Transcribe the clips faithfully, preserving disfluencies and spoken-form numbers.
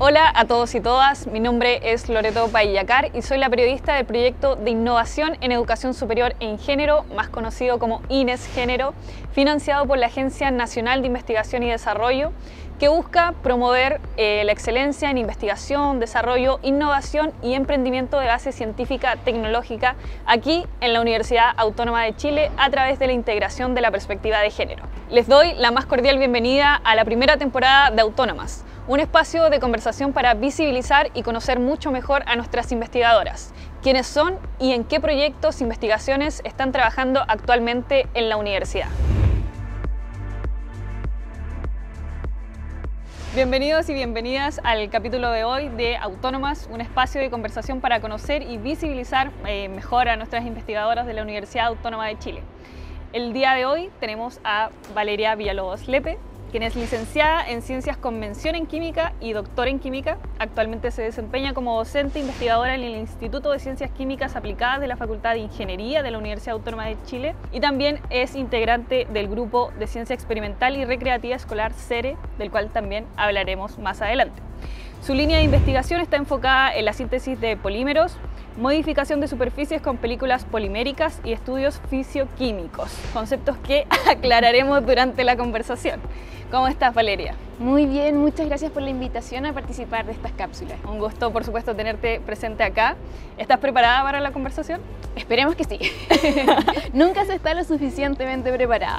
Hola a todos y todas, mi nombre es Loreto Paillacar y soy la periodista del proyecto de innovación en educación superior en género, más conocido como INES Género, financiado por la Agencia Nacional de Investigación y Desarrollo, que busca promover eh, la excelencia en investigación, desarrollo, innovación y emprendimiento de base científica tecnológica aquí en la Universidad Autónoma de Chile a través de la integración de la perspectiva de género. Les doy la más cordial bienvenida a la primera temporada de Autónomas, un espacio de conversación para visibilizar y conocer mucho mejor a nuestras investigadoras, quiénes son y en qué proyectos e investigaciones están trabajando actualmente en la universidad. Bienvenidos y bienvenidas al capítulo de hoy de Autónomas, un espacio de conversación para conocer y visibilizar eh, mejor a nuestras investigadoras de la Universidad Autónoma de Chile. El día de hoy tenemos a Valeria Villalobos Lepe, quien es licenciada en Ciencias con mención en Química y doctora en Química. Actualmente se desempeña como docente investigadora en el Instituto de Ciencias Químicas Aplicadas de la Facultad de Ingeniería de la Universidad Autónoma de Chile y también es integrante del Grupo de Ciencia Experimental y Recreativa Escolar CERE, del cual también hablaremos más adelante. Su línea de investigación está enfocada en la síntesis de polímeros, modificación de superficies con películas poliméricas y estudios fisioquímicos, conceptos que aclararemos durante la conversación. ¿Cómo estás, Valeria? Muy bien, muchas gracias por la invitación a participar de estas cápsulas. Un gusto, por supuesto, tenerte presente acá. ¿Estás preparada para la conversación? Esperemos que sí. Nunca se está lo suficientemente preparada.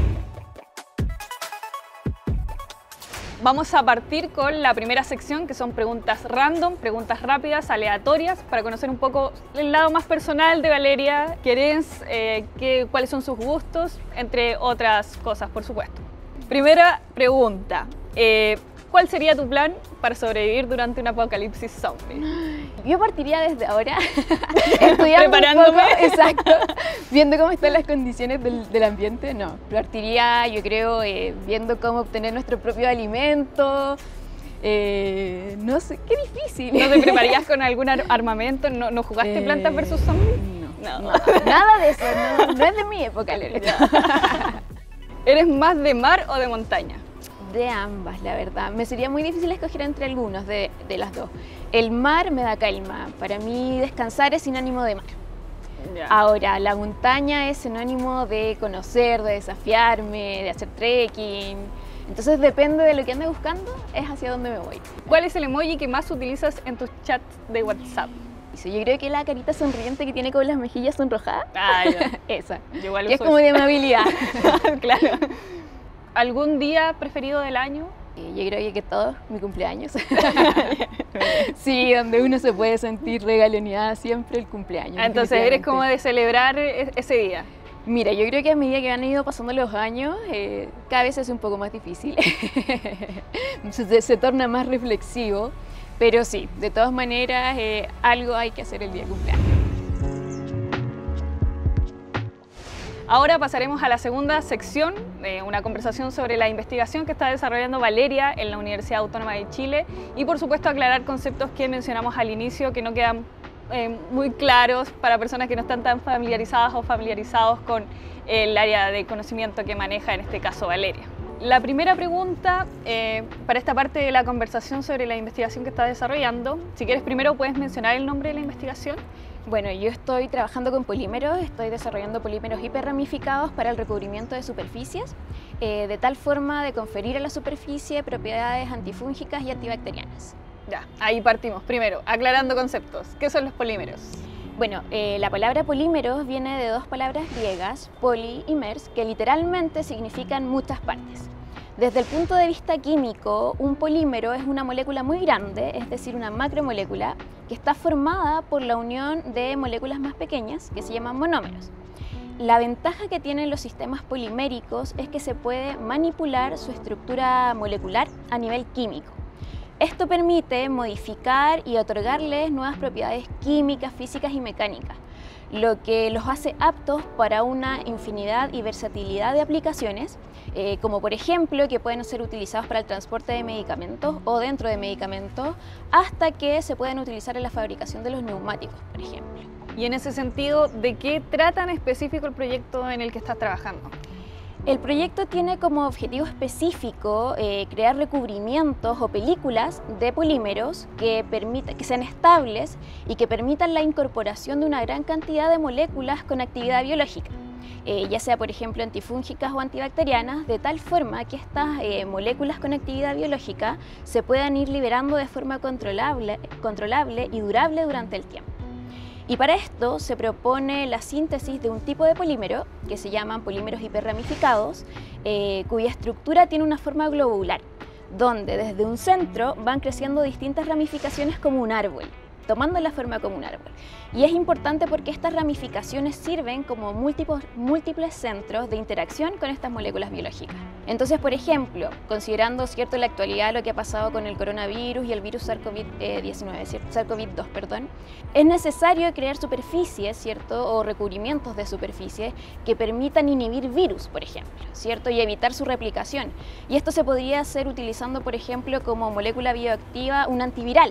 Vamos a partir con la primera sección, que son preguntas random, preguntas rápidas, aleatorias, para conocer un poco el lado más personal de Valeria, quién es, eh, qué, cuáles son sus gustos, entre otras cosas, por supuesto. Primera pregunta, eh, ¿cuál sería tu plan para sobrevivir durante un apocalipsis zombie? Yo partiría desde ahora, estudiando Preparándome. un poco, exacto, viendo cómo están las condiciones del, del ambiente. No, partiría, yo creo, eh, viendo cómo obtener nuestro propio alimento. Eh, no sé, qué difícil. ¿No te prepararías con algún ar armamento? ¿No, ¿No jugaste Eh, Plantas versus Zombies? No, no, nada de eso, no, no es de mi época, Loreto. ¿Eres más de mar o de montaña? De ambas, la verdad. Me sería muy difícil escoger entre algunos de, de las dos. El mar me da calma. Para mí descansar es sinónimo de mar. Ya. Ahora, la montaña es sinónimo de conocer, de desafiarme, de hacer trekking. Entonces depende de lo que ande buscando, es hacia dónde me voy. ¿Cuál es el emoji que más utilizas en tus chats de WhatsApp? Yo creo que la carita sonriente que tiene con las mejillas sonrojadas. Ah, ya. Esa. Yo igual Que es uso como eso. de amabilidad. Claro. ¿Algún día preferido del año? Yo creo que todos, mi cumpleaños. Sí, donde uno se puede sentir regaloneada siempre el cumpleaños. Entonces eres como de celebrar e- ese día. Mira, yo creo que a medida que han ido pasando los años, eh, cada vez se hace un poco más difícil. se, se torna más reflexivo, pero sí, de todas maneras, eh, algo hay que hacer el día de cumpleaños. Ahora pasaremos a la segunda sección, eh, una conversación sobre la investigación que está desarrollando Valeria en la Universidad Autónoma de Chile y por supuesto aclarar conceptos que mencionamos al inicio que no quedan eh, muy claros para personas que no están tan familiarizadas o familiarizados con el área de conocimiento que maneja en este caso Valeria. La primera pregunta eh, para esta parte de la conversación sobre la investigación que estás desarrollando, si quieres primero puedes mencionar el nombre de la investigación. Bueno, yo estoy trabajando con polímeros, estoy desarrollando polímeros hiperramificados para el recubrimiento de superficies, eh, de tal forma de conferir a la superficie propiedades antifúngicas y antibacterianas. Ya, ahí partimos. Primero, aclarando conceptos. ¿Qué son los polímeros? Bueno, eh, la palabra polímeros viene de dos palabras griegas, poli y mers, que literalmente significan muchas partes. Desde el punto de vista químico, un polímero es una molécula muy grande, es decir, una macromolécula, que está formada por la unión de moléculas más pequeñas, que se llaman monómeros. La ventaja que tienen los sistemas poliméricos es que se puede manipular su estructura molecular a nivel químico. Esto permite modificar y otorgarles nuevas propiedades químicas, físicas y mecánicas, lo que los hace aptos para una infinidad y versatilidad de aplicaciones, eh, como por ejemplo que pueden ser utilizados para el transporte de medicamentos o dentro de medicamentos, hasta que se pueden utilizar en la fabricación de los neumáticos, por ejemplo. Y en ese sentido, ¿de qué trata en específico el proyecto en el que estás trabajando? El proyecto tiene como objetivo específico eh, crear recubrimientos o películas de polímeros que, permita, que sean estables y que permitan la incorporación de una gran cantidad de moléculas con actividad biológica, eh, ya sea por ejemplo antifúngicas o antibacterianas, de tal forma que estas eh, moléculas con actividad biológica se puedan ir liberando de forma controlable, controlable y durable durante el tiempo. Y para esto se propone la síntesis de un tipo de polímero, que se llaman polímeros hiperramificados, eh, cuya estructura tiene una forma globular, donde desde un centro van creciendo distintas ramificaciones como un árbol, tomando la forma como un árbol. Y es importante porque estas ramificaciones sirven como múltiples, múltiples centros de interacción con estas moléculas biológicas. Entonces, por ejemplo, considerando cierto, la actualidad lo que ha pasado con el coronavirus y el virus SARS CoV diecinueve, SARS CoV dos, perdón, es necesario crear superficies, ¿cierto? O recubrimientos de superficie que permitan inhibir virus, por ejemplo, ¿cierto? Y evitar su replicación. Y esto se podría hacer utilizando, por ejemplo, como molécula bioactiva un antiviral.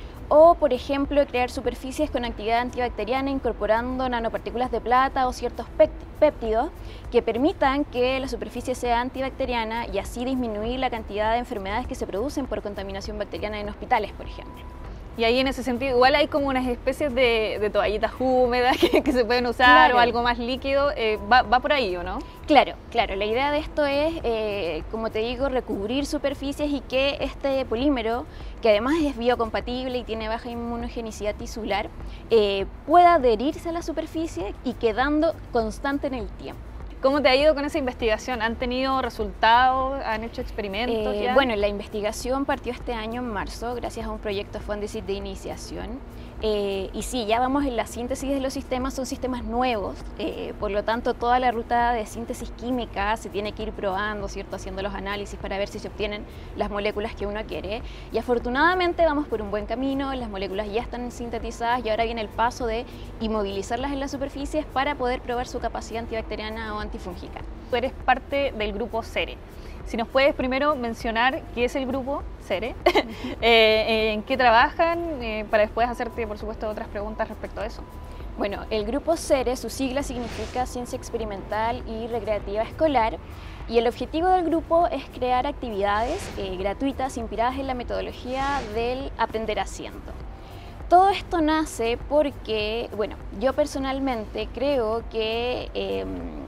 O, por ejemplo, crear superficies con actividad antibacteriana incorporando nanopartículas de plata o ciertos péptidos que permitan que la superficie sea antibacteriana y así disminuir la cantidad de enfermedades que se producen por contaminación bacteriana en hospitales, por ejemplo. Y ahí en ese sentido, igual hay como unas especies de, de toallitas húmedas que, que se pueden usar, claro, o algo más líquido, eh, va, va por ahí, ¿o no? Claro, claro. La idea de esto es, eh, como te digo, recubrir superficies y que este polímero, que además es biocompatible y tiene baja inmunogenicidad tisular, eh, pueda adherirse a la superficie y quedando constante en el tiempo. ¿Cómo te ha ido con esa investigación? ¿Han tenido resultados? ¿Han hecho experimentos? Eh, ya? Bueno, la investigación partió este año en marzo gracias a un proyecto Fondesit de iniciación. Eh, y sí, ya vamos en la síntesis de los sistemas, son sistemas nuevos, eh, por lo tanto toda la ruta de síntesis química se tiene que ir probando, ¿cierto? Haciendo los análisis para ver si se obtienen las moléculas que uno quiere. Y afortunadamente vamos por un buen camino, las moléculas ya están sintetizadas y ahora viene el paso de inmovilizarlas en las superficies para poder probar su capacidad antibacteriana o antifúngica. Tú eres parte del grupo SERE. Si nos puedes primero mencionar qué es el grupo SERE, eh, en qué trabajan, eh, para después hacerte, por supuesto, otras preguntas respecto a eso. Bueno, el grupo SERE, su sigla significa Ciencia Experimental y Recreativa Escolar, y el objetivo del grupo es crear actividades eh, gratuitas inspiradas en la metodología del aprender haciendo. Todo esto nace porque, bueno, yo personalmente creo que eh,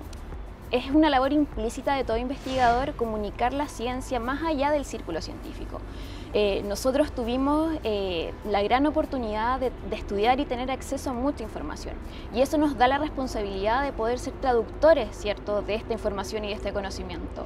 es una labor implícita de todo investigador comunicar la ciencia más allá del círculo científico. Eh, nosotros tuvimos eh, la gran oportunidad de, de estudiar y tener acceso a mucha información, y eso nos da la responsabilidad de poder ser traductores, ¿cierto?, de esta información y de este conocimiento.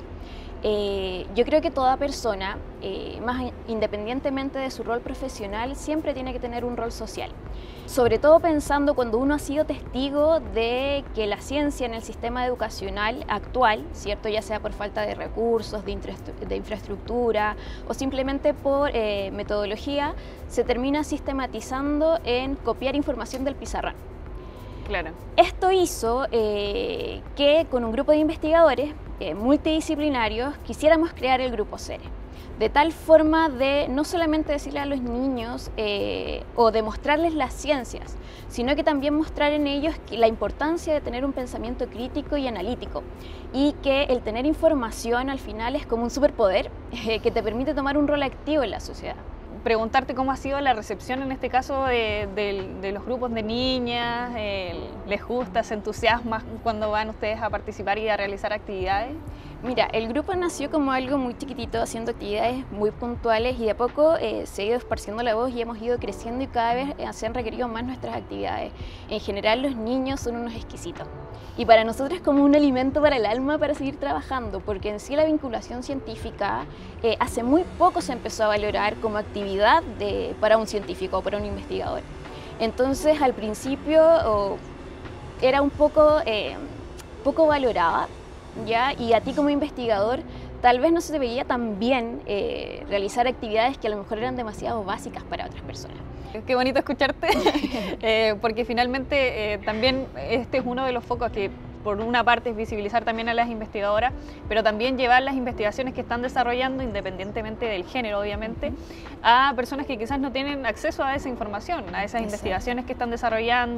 Eh, yo creo que toda persona, eh, más independientemente de su rol profesional, siempre tiene que tener un rol social. Sobre todo pensando cuando uno ha sido testigo de que la ciencia en el sistema educacional actual, ¿cierto?, ya sea por falta de recursos, de, infra de infraestructura o simplemente por eh, metodología, se termina sistematizando en copiar información del pizarrón. Claro. Esto hizo eh, que con un grupo de investigadores eh, multidisciplinarios quisiéramos crear el grupo SERE, de tal forma de no solamente decirle a los niños eh, o demostrarles las ciencias, sino que también mostrar en ellos que la importancia de tener un pensamiento crítico y analítico, y que el tener información al final es como un superpoder eh, que te permite tomar un rol activo en la sociedad. Preguntarte cómo ha sido la recepción en este caso de, de, de los grupos de niñas, eh, ¿les gusta, se entusiasma cuando van ustedes a participar y a realizar actividades? Mira, el grupo nació como algo muy chiquitito, haciendo actividades muy puntuales, y de a poco eh, se ha ido esparciendo la voz y hemos ido creciendo y cada vez eh, se han requerido más nuestras actividades. En general los niños son unos exquisitos y para nosotros es como un alimento para el alma para seguir trabajando, porque en sí la vinculación científica eh, hace muy poco se empezó a valorar como actividad de, para un científico o para un investigador. Entonces al principio oh, era un poco, eh, poco valorada, ¿ya? Y a ti como investigador tal vez no se te veía tan bien eh, realizar actividades que a lo mejor eran demasiado básicas para otras personas. Qué bonito escucharte, eh, porque finalmente eh, también este es uno de los focos que por una parte es visibilizar también a las investigadoras, pero también llevar las investigaciones que están desarrollando, independientemente del género obviamente, a personas que quizás no tienen acceso a esa información, a esas Exacto. investigaciones que están desarrollando,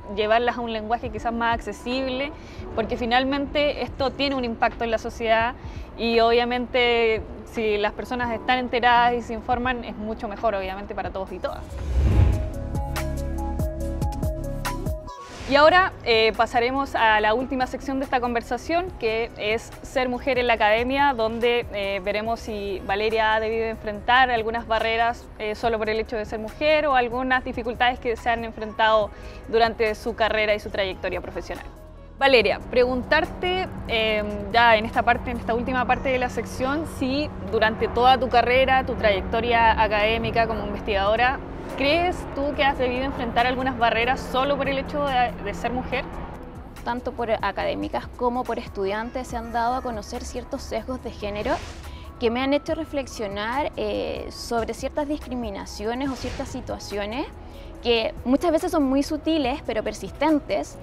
llevarlas a un lenguaje quizás más accesible, porque finalmente esto tiene un impacto en la sociedad y obviamente si las personas están enteradas y se informan es mucho mejor obviamente para todos y todas. Y ahora eh, pasaremos a la última sección de esta conversación, que es Ser mujer en la academia, donde eh, veremos si Valeria ha debido enfrentar algunas barreras eh, solo por el hecho de ser mujer o algunas dificultades que se han enfrentado durante su carrera y su trayectoria profesional. Valeria, preguntarte eh, ya en esta parte, en esta última parte de la sección, si durante toda tu carrera, tu trayectoria académica como investigadora, ¿crees tú que has debido enfrentar algunas barreras solo por el hecho de, de ser mujer? Tanto por académicas como por estudiantes se han dado a conocer ciertos sesgos de género que me han hecho reflexionar eh, sobre ciertas discriminaciones o ciertas situaciones que muchas veces son muy sutiles pero persistentes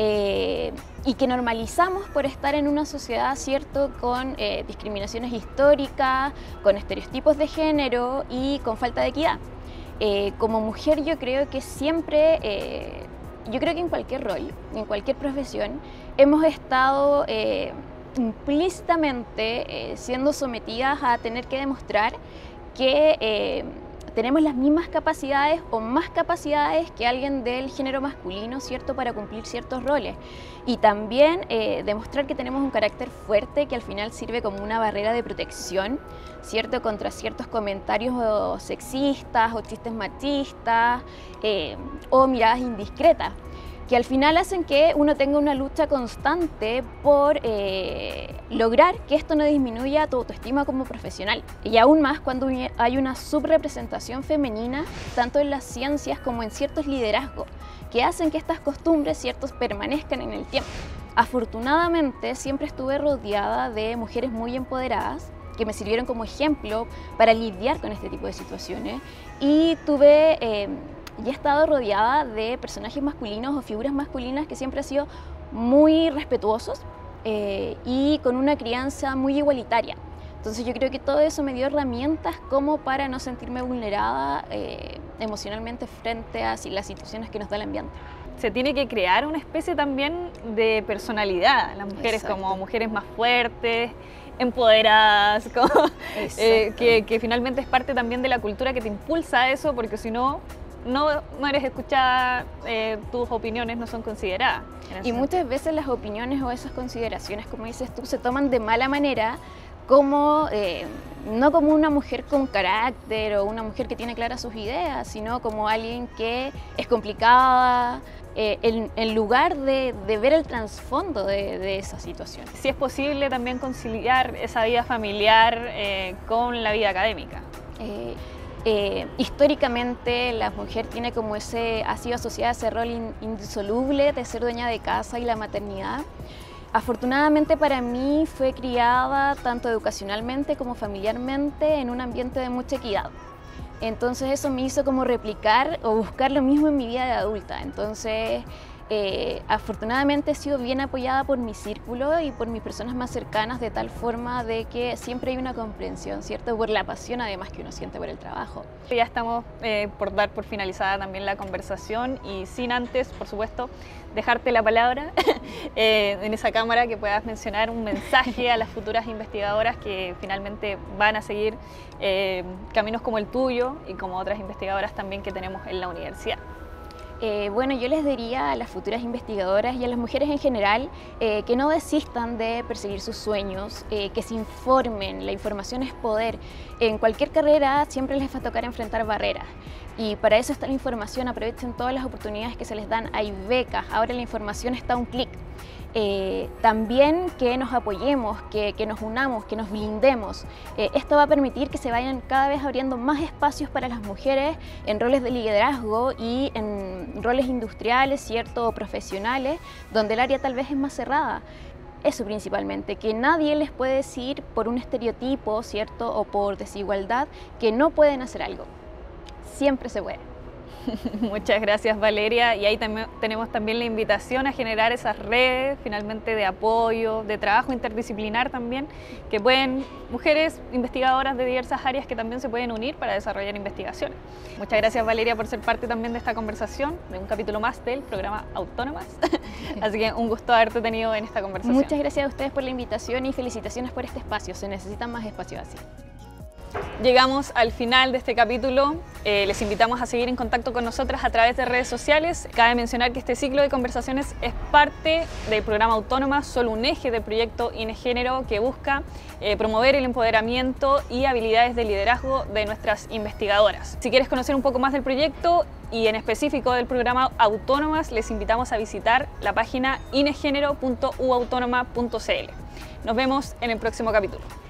eh, y que normalizamos por estar en una sociedad, ¿cierto?, con eh, discriminaciones históricas, con estereotipos de género y con falta de equidad. Eh, como mujer yo creo que siempre, eh, yo creo que en cualquier rol, en cualquier profesión, hemos estado eh, implícitamente eh, siendo sometidas a tener que demostrar que eh, tenemos las mismas capacidades o más capacidades que alguien del género masculino, ¿cierto?, para cumplir ciertos roles. Y también eh, demostrar que tenemos un carácter fuerte que al final sirve como una barrera de protección, ¿cierto?, contra ciertos comentarios o sexistas o chistes machistas eh, o miradas indiscretas, que al final hacen que uno tenga una lucha constante por eh, lograr que esto no disminuya tu autoestima como profesional. Y aún más cuando hay una subrepresentación femenina, tanto en las ciencias como en ciertos liderazgos, que hacen que estas costumbres, ciertos, permanezcan en el tiempo. Afortunadamente, siempre estuve rodeada de mujeres muy empoderadas, que me sirvieron como ejemplo para lidiar con este tipo de situaciones, y tuve... Eh, y he estado rodeada de personajes masculinos o figuras masculinas que siempre han sido muy respetuosos eh, y con una crianza muy igualitaria. Entonces yo creo que todo eso me dio herramientas como para no sentirme vulnerada eh, emocionalmente frente a las situaciones que nos da el ambiente. Se tiene que crear una especie también de personalidad, las mujeres Exacto. como mujeres más fuertes, empoderadas, como, eh, que, que finalmente es parte también de la cultura que te impulsa a eso, porque si no, no, no eres escuchada, eh, tus opiniones no son consideradas. Y muchas veces las opiniones o esas consideraciones, como dices tú, se toman de mala manera, como, eh, no como una mujer con carácter o una mujer que tiene claras sus ideas, sino como alguien que es complicada, eh, en, en lugar de, de ver el trasfondo de, de esa situación. Si es posible también conciliar esa vida familiar eh, con la vida académica. Eh, Eh, históricamente la mujer tiene como ese, ha sido asociada a ese rol in, indisoluble de ser dueña de casa y la maternidad. Afortunadamente para mí fue criada tanto educacionalmente como familiarmente en un ambiente de mucha equidad. Entonces eso me hizo como replicar o buscar lo mismo en mi vida de adulta. Entonces eh, afortunadamente he sido bien apoyada por mi círculo y por mis personas más cercanas, de tal forma de que siempre hay una comprensión, ¿cierto?, por la pasión además que uno siente por el trabajo. Ya estamos eh, por dar por finalizada también la conversación, y sin antes, por supuesto, dejarte la palabra eh, en esa cámara, que puedas mencionar un mensaje a las futuras investigadoras que finalmente van a seguir eh, caminos como el tuyo y como otras investigadoras también que tenemos en la universidad. Eh, bueno, yo les diría a las futuras investigadoras y a las mujeres en general eh, que no desistan de perseguir sus sueños, eh, que se informen, la información es poder. En cualquier carrera siempre les va a tocar enfrentar barreras, y para eso está la información. Aprovechen todas las oportunidades que se les dan, hay becas, ahora la información está a un clic. Eh, también que nos apoyemos, que, que nos unamos, que nos blindemos. Eh, esto va a permitir que se vayan cada vez abriendo más espacios para las mujeres en roles de liderazgo y en roles industriales, ¿cierto?, o profesionales, donde el área tal vez es más cerrada. Eso principalmente, que nadie les puede decir por un estereotipo, ¿cierto?, o por desigualdad, que no pueden hacer algo. Siempre se puede. Muchas gracias, Valeria, y ahí también tenemos también la invitación a generar esas redes finalmente de apoyo, de trabajo interdisciplinar también, que pueden, mujeres investigadoras de diversas áreas que también se pueden unir para desarrollar investigaciones. Muchas gracias, Valeria, por ser parte también de esta conversación, de un capítulo más del programa Autónomas. Así que un gusto haberte tenido en esta conversación. Muchas gracias a ustedes por la invitación y felicitaciones por este espacio, se necesitan más espacios así. Llegamos al final de este capítulo, eh, les invitamos a seguir en contacto con nosotras a través de redes sociales. Cabe mencionar que este ciclo de conversaciones es parte del programa Autónomas, solo un eje del proyecto INEGénero que busca eh, promover el empoderamiento y habilidades de liderazgo de nuestras investigadoras. Si quieres conocer un poco más del proyecto y en específico del programa Autónomas, les invitamos a visitar la página inegénero punto u autónoma punto c l. Nos vemos en el próximo capítulo.